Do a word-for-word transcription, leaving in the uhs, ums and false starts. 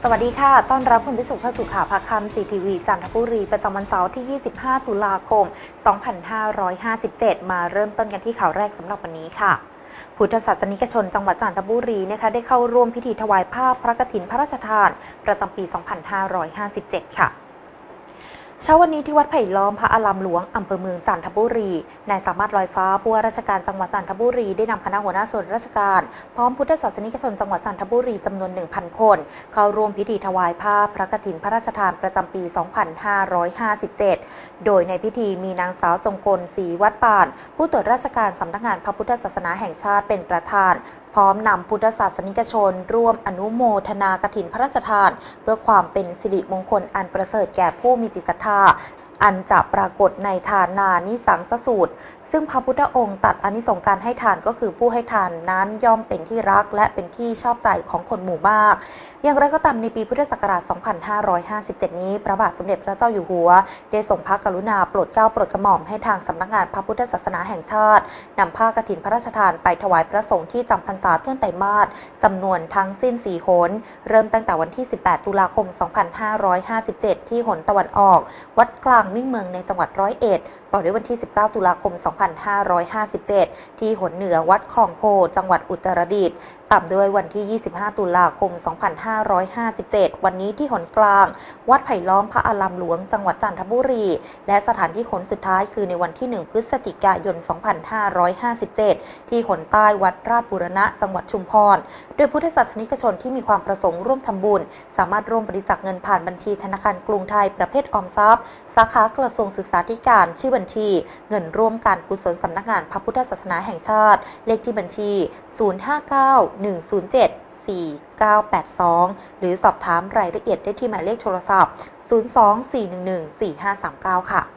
สวัสดีค่ะต้อนรับคุณพิสุขเข้าสู่ข่าวพักคำ ซี ที วี จันทบุรีประจำวันเสาร์ที่ ยี่สิบห้า ตุลาคม สองพันห้าร้อยห้าสิบเจ็ด มาเริ่มต้นกันที่ข่าวแรกสำหรับวันนี้ค่ะพุทธศาสนิกชนจังหวัดจันทบุรีนะคะได้เข้าร่วมพิธีถวายผ้าพระกฐินพระราชทานประจำปี สองพันห้าร้อยห้าสิบเจ็ด ค่ะเช้าวันนี้ที่วัดไผ่ล้อมพระอารามหลวงอำเภอเมืองจันทบุรีนายสามารถลอยฟ้าผู้ว่าราชการจังหวัดจันทบุรีได้นำคณะหัวหน้าส่วนราชการพร้อมพุทธศาสนิกชนจังหวัดจันทบุรีจำนวน หนึ่งพัน คนเข้าร่วมพิธีถวายผ้าพระกฐินพระราชทานประจำปี สองพันห้าร้อยห้าสิบเจ็ด โดยในพิธีมีนางสาวจงกลศรีวัดป่านผู้ตรวจราชการสำนักงานพระพุทธศาสนาแห่งชาติเป็นประธานพร้อมนำพุทธศาสนิกชนร่วมอนุโมทนากฐินพระราชทานเพื่อความเป็นสิริมงคลอันประเสริฐแก่ผู้มีจิตศรัทธาอันจะปรากฏในทานานิสังสสูตรซึ่งพระพุทธองค์ตรัสอานิสงส์การให้ทานก็คือผู้ให้ทานนั้นย่อมเป็นที่รักและเป็นที่ชอบใจของคนหมู่มากอย่างไรก็ตามในปีพุทธศักราช สองพันห้าร้อยห้าสิบเจ็ด นี้พระบาทสมเด็จพระเจ้าอยู่หัวได้ทรงพระกรุณาโปรดเกล้าโปรดกระหม่อมให้ทางสำนักงานพระพุทธศาสนาแห่งชาตินำผ้ากฐินพระราชทานไปถวายพระสงฆ์ที่จำพรรษาต้นไตรมาสจำนวนทั้งสิ้นสี่หนเริ่มตั้งแต่วันที่ สิบแปด ตุลาคม สองพันห้าร้อยห้าสิบเจ็ด ที่หนตะวันออกวัดกลางมิ่งเมืองในจังหวัดร้อยเอ็ดต่อด้วยวันที่ สิบเก้า ตุลาคม สองพันห้าร้อยห้าสิบเจ็ด ที่หนเหนือวัดคลองโพจังหวัดอุตรดิตถ์ตามด้วยวันที่ ยี่สิบห้า ตุลาคม สองพันห้าร้อยห้าสิบเจ็ด วันนี้ที่หนกลางวัดไผ่ล้อมพระอารามหลวงจังหวัดจันทบุรีและสถานที่หนสุดท้ายคือในวันที่ หนึ่ง พฤศจิกายน สองพันห้าร้อยห้าสิบเจ็ด ที่หนใต้วัดราชบูรณะจังหวัดชุมพรโดยพุทธศาสนิกชนที่มีความประสงค์ร่วมทำบุญสามารถร่วมบริจาคเงินผ่านบัญชีธนาคารกรุงไทยประเภทออมทรัพย์สาขากระทรวงศึกษาธิการชื่อบัญชีเงินร่วมการกุศลสำนักงานพระพุทธศาสนาแห่งชาติเลขที่บัญชี ศูนย์ ห้า เก้า หนึ่ง ศูนย์ เจ็ด สี่ เก้า แปด สอง หรือสอบถามรายละเอียดได้ที่หมายเลขโทรศัพท์ ศูนย์ สอง สี่ หนึ่ง หนึ่ง สี่ ห้า สาม เก้า ค่ะ